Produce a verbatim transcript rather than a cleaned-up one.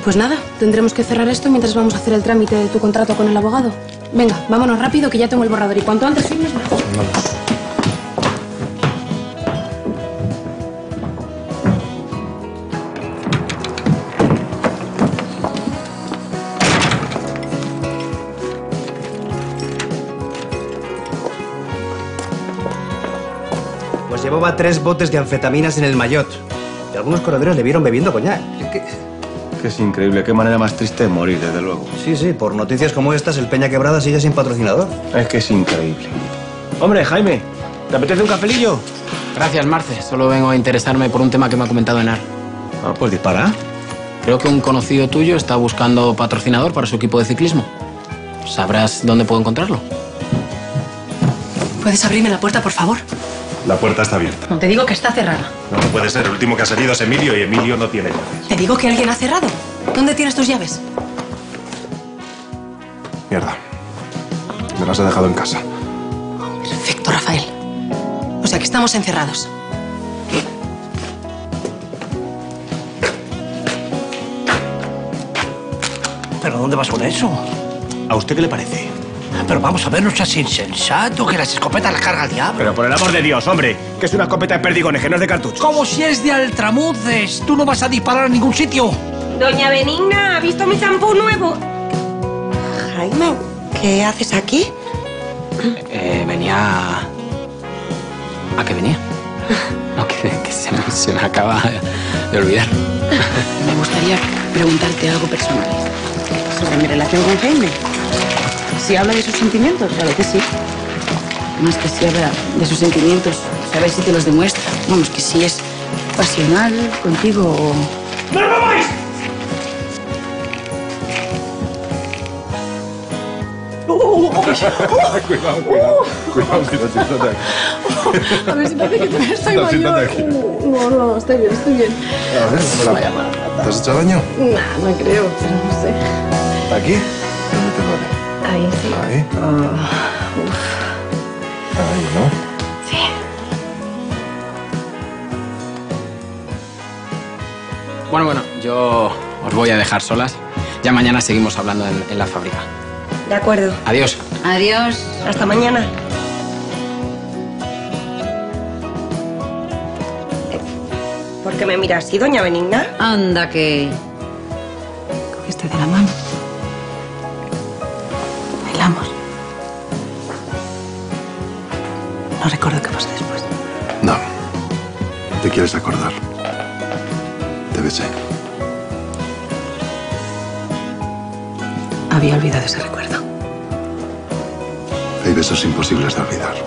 Pues nada, tendremos que cerrar esto mientras vamos a hacer el trámite de tu contrato con el abogado. Venga, vámonos rápido que ya tengo el borrador y cuanto antes firmes mejor. Vamos. Pues llevaba tres botes de anfetaminas en el Mayotte. Y algunos corredores le vieron bebiendo coñac. ¿Qué? Que es increíble, qué manera más triste de morir, desde luego. Sí, sí, por noticias como estas, el Peña Quebrada sigue sin patrocinador. Es que es increíble. Hombre, Jaime, ¿te apetece un cafelillo? Gracias, Marce. Solo vengo a interesarme por un tema que me ha comentado Enar. Ah, pues dispara. Creo que un conocido tuyo está buscando patrocinador para su equipo de ciclismo. ¿Sabrás dónde puedo encontrarlo? ¿Puedes abrirme la puerta, por favor? La puerta está abierta. No, te digo que está cerrada. No, no puede ser. El último que ha salido es Emilio y Emilio no tiene llaves. Te digo que alguien ha cerrado. ¿Dónde tienes tus llaves? Mierda. Me las he dejado en casa. Perfecto, Rafael. O sea que estamos encerrados. ¿Pero dónde vas con eso? ¿A usted qué le parece? Pero vamos a ver, no seas insensato, que las escopetas las carga el diablo. Pero por el amor de Dios, hombre, que es una escopeta de perdigones, que no es de cartuchos. Como si es de altramuces. Tú no vas a disparar a ningún sitio. Doña Benigna, ¿ha visto mi champú nuevo? Jaime, ¿qué haces aquí? Eh, venía... ¿A qué venía? No, que, que se, me, se me acaba de olvidar. Me gustaría preguntarte algo personal. ¿Sobre mi relación con Jaime? Si habla de sus sentimientos, claro que sí. Más que si habla de sus sentimientos, saber si te los demuestra. Vamos, que si es pasional contigo o... ¡No lo mováis! Cuidado, cuidado. Cuidado, siéntate, siéntate aquí. A ver si parece que todavía estoy No, siéntate mayor. aquí. No, no, estoy bien, estoy bien. A ver, Me va a llamar. ¿te has hecho daño? Nah, no creo, pero no sé. ¿Aquí? ¿Dónde te duele? Ahí sí. Ahí. Oh, Ahí, ¿no? sí. Bueno, bueno, yo os voy a dejar solas. Ya mañana seguimos hablando en, en la fábrica. De acuerdo. Adiós. Adiós. Hasta mañana. ¿Por qué me mira así, doña Benigna? Anda que... Cogiste de la mano. Bailamos. No recuerdo qué pasó después. No. ¿Te quieres acordar? Te besé. Había olvidado ese recuerdo. Hay besos imposibles de olvidar.